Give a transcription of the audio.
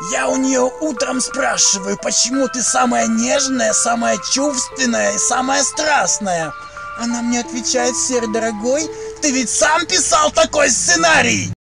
Я у нее утром спрашиваю, почему ты самая нежная, самая чувственная и самая страстная. Она мне отвечает: Сер, дорогой, ты ведь сам писал такой сценарий.